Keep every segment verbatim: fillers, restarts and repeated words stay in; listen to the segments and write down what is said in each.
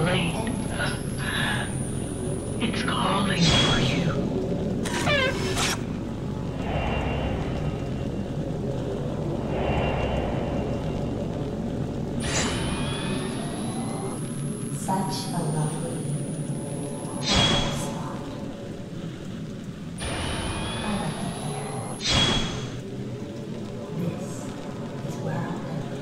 blade. It's calling for you. Such a lovely spot. I like it here. This is where I'll go.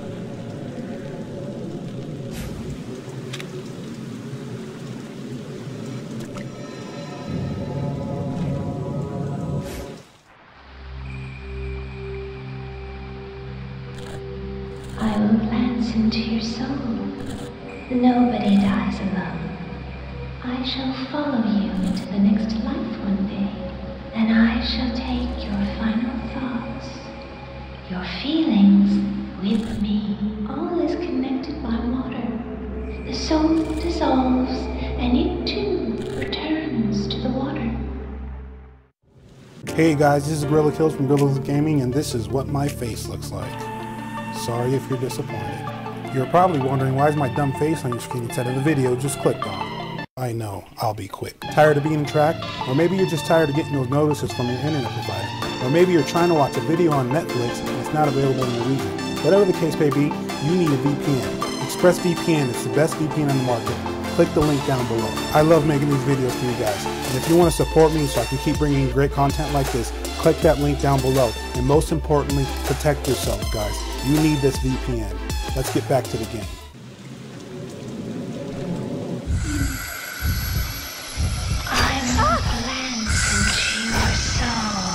I will glance into your soul. Nobody dies alone. I shall follow you into the next life one day, and I shall take your final thoughts, your feelings with me. All is connected by water. The soul dissolves, and it too returns to the water. Hey guys, this is Gorilla Kills from Gorilla Gaming, and this is what my face looks like. Sorry if you're disappointed. You're probably wondering, why is my dumb face on your screen instead of the video just clicked on? I know, I'll be quick. Tired of being tracked? Or maybe you're just tired of getting those notices from your internet provider. Or maybe you're trying to watch a video on Netflix and it's not available in your region. Whatever the case may be, you need a V P N. ExpressVPN is the best V P N on the market. Click the link down below. I love making these videos for you guys. And if you want to support me so I can keep bringing you great content like this, click that link down below. And most importantly, protect yourselves, guys. You need this V P N. Let's get back to the game. I will glance into your soul.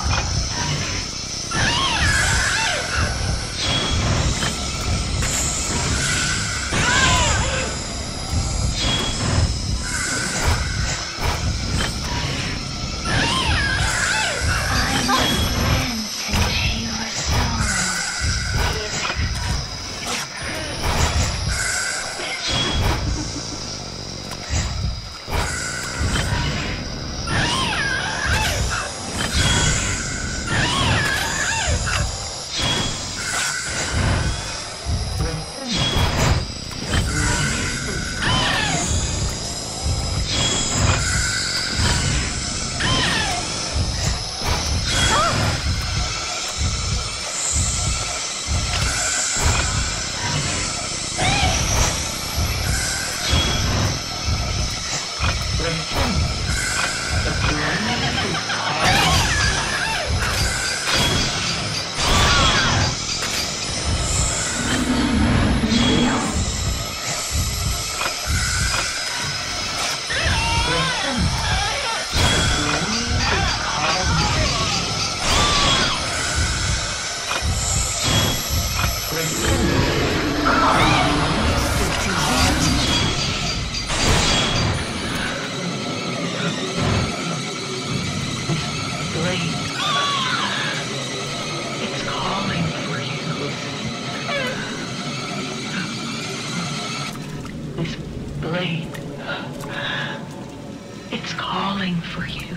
This blade, it's calling for you.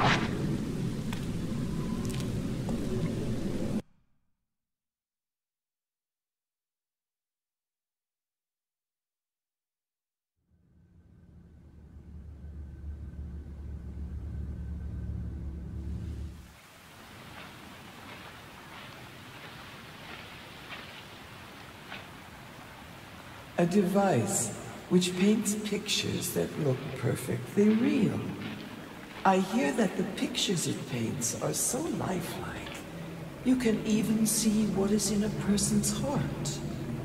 A device which paints pictures that look perfectly real. I hear that the pictures it paints are so lifelike, you can even see what is in a person's heart.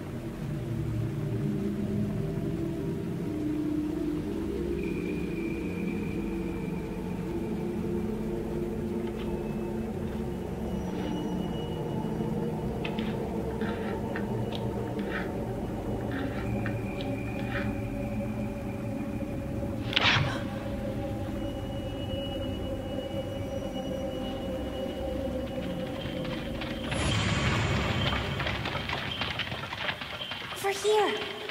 Over here.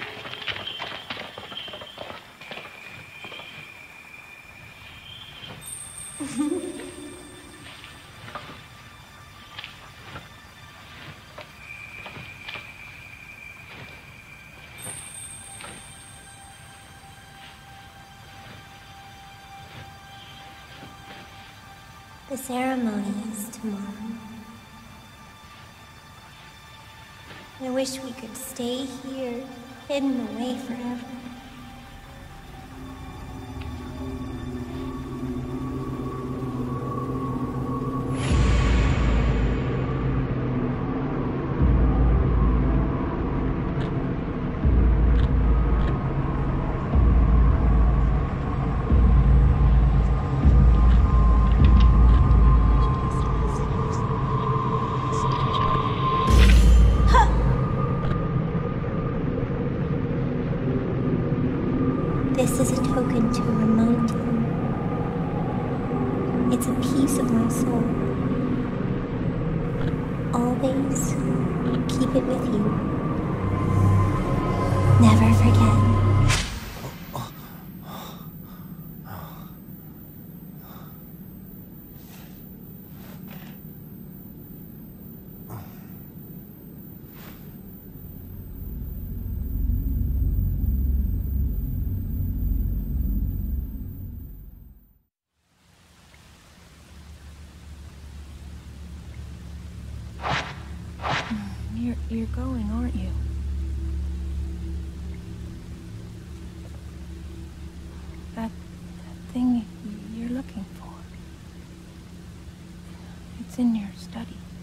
The ceremony is tomorrow. I wish we could stay here, hidden away forever. This is a token to remind you. It's a piece of my soul. Always keep it with you. Never forget. You're, you're going, aren't you? That, that thing you're looking for. It's in your study.